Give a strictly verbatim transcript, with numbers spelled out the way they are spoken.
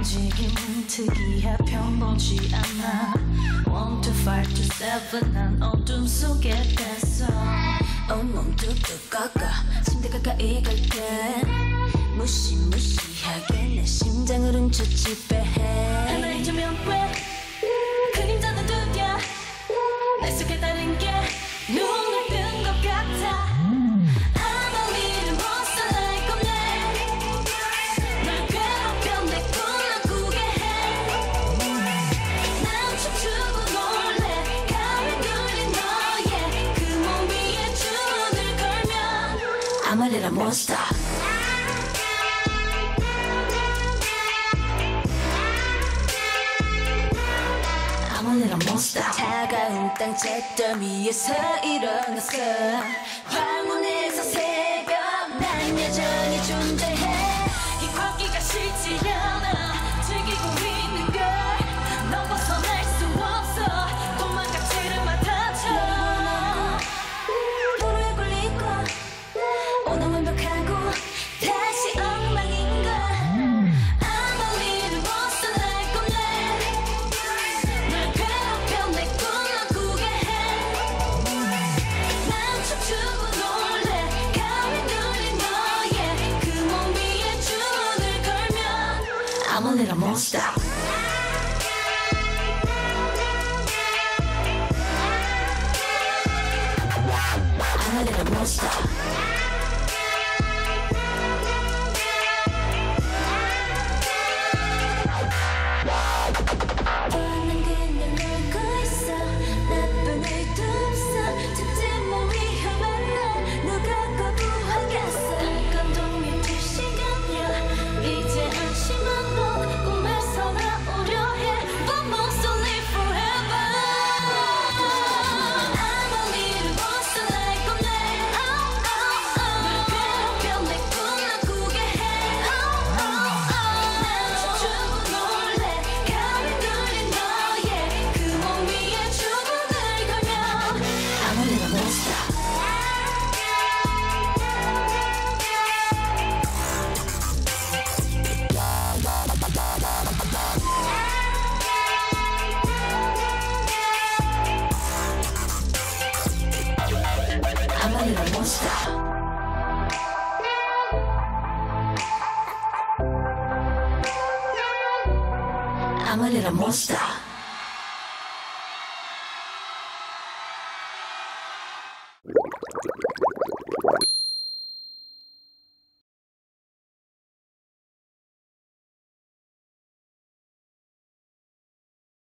움직임은 특이해 평범치 않아 One to five to seven 난 어둠 속에 뺐어 온몸 뚝뚝 꺾어 침대 가까이 갈게 무시무시하게 내 심장을 훔쳐 지배해 하나의 조명 왜 그림자는 두려 내 속에 다른 게 눈을 뜬 것 같아 아무 일은 못 살아날 건데 널 괴롭혀 내 꿈을 꾸게 해난 춤추고 놀래 가위 눌린 너의 그 몸 위에 주문을 걸면 I'm a little monster I'm a little monster 차가운 땅 잿더미 위에서 일어났어 황혼에서 새벽 난 여전히 존재해 이 광기가 싫지 않아 즐기고 있는 걸 넌 벗어날 수 없어 도망가지를 맡아줘 도로에 굴리고 오늘 완벽하고 다시 엉망인걸 아무 일을 벗어날 건데 널 괴롭혀 내 꿈을 꾸게 해난 춤추고 놀래 가위 눌린 너의 그 몸 위에 주문을 걸면 I'm a little monster I'm a little monster 뻔한 그냥 놀고 있어 나쁜 일도 없어 특집 몸 위험한 날 누가 거부하겠어 감동이 될 시간이야 이제 안심한 너 꿈에서 나오려 해 But most only forever 아무 일은 벗어날 건데 널 괴롭혀 내 꿈을 꾸게 해난 춤추고 놀래 가위 눌린 너의 그 몸 위에 주문을 걸면 I'm a little monster I'm a little monster I'm a little monster